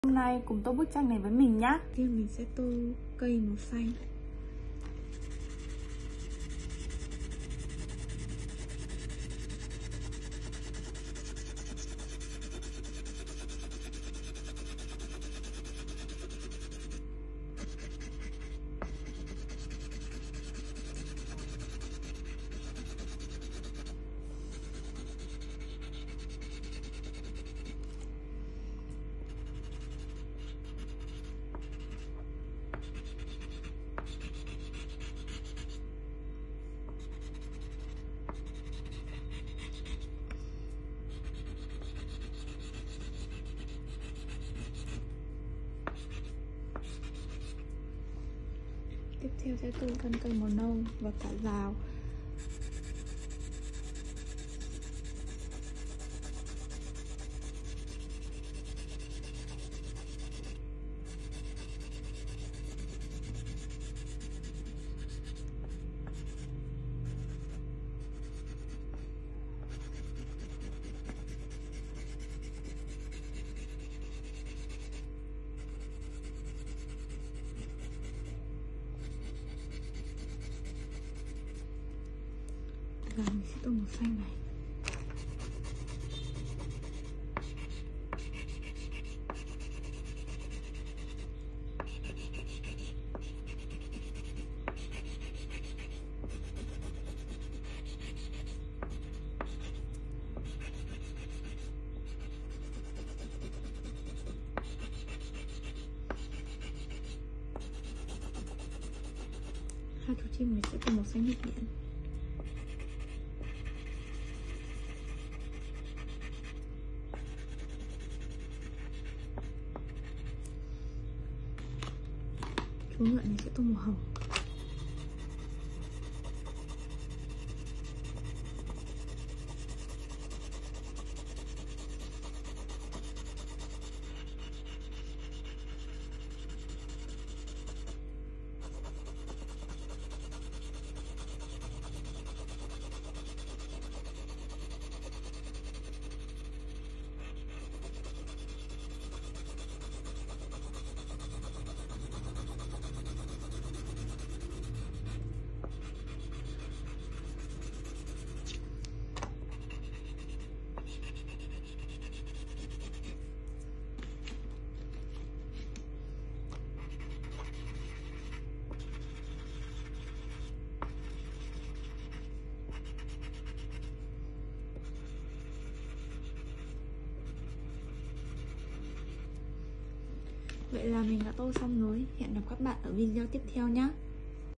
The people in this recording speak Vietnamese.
Hôm nay cùng tô bức tranh này với mình nhá. Thì mình sẽ tô cây màu xanh. Tiếp theo sẽ tô thân cây màu nâu và cả rào. Và mình sẽ tô màu xanh này. Hai chú chim mình sẽ tô màu xanh nước biển. Chú ngựa này sẽ tô màu hồng. Vậy là mình đã tô xong rồi. Hẹn gặp các bạn ở video tiếp theo nhé.